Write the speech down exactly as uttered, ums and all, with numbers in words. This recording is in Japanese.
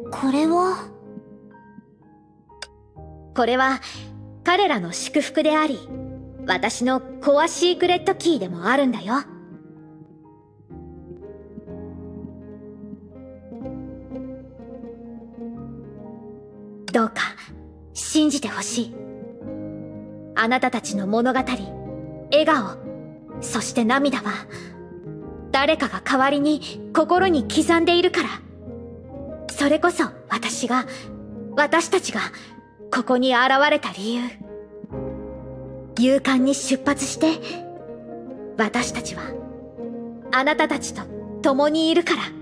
これはこれは彼らの祝福であり、私のコアシークレットキーでもあるんだよ。どうか信じてほしい。あなたたちの物語、笑顔、そして涙は誰かが代わりに心に刻んでいるから。それこそ私が、私たちがここに現れた理由。勇敢に出発して私たちはあなたたちと共にいるから。